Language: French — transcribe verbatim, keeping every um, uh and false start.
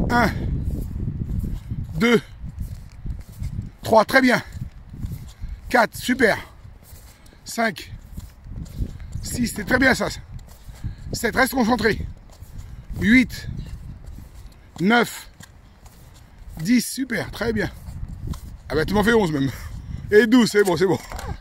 un, deux, trois, très bien. quatre, super. cinq, six, c'est très bien ça. sept, reste concentré. huit, neuf, dix, super, très bien. Ah bah tu m'en fais onze même. Et douze, c'est bon, c'est bon.